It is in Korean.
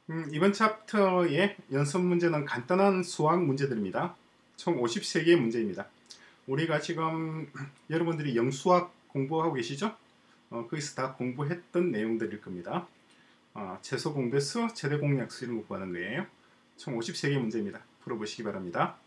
이번 챕터의 연습 문제는 간단한 수학 문제들입니다. 총 53개의 문제입니다. 우리가 지금 여러분들이 영수학 공부하고 계시죠? 거기서 다 공부했던 내용들일 겁니다. 최소 공배수, 최대 공약수 이런 거 구하는 거예요. 총 53개 문제입니다. 풀어보시기 바랍니다.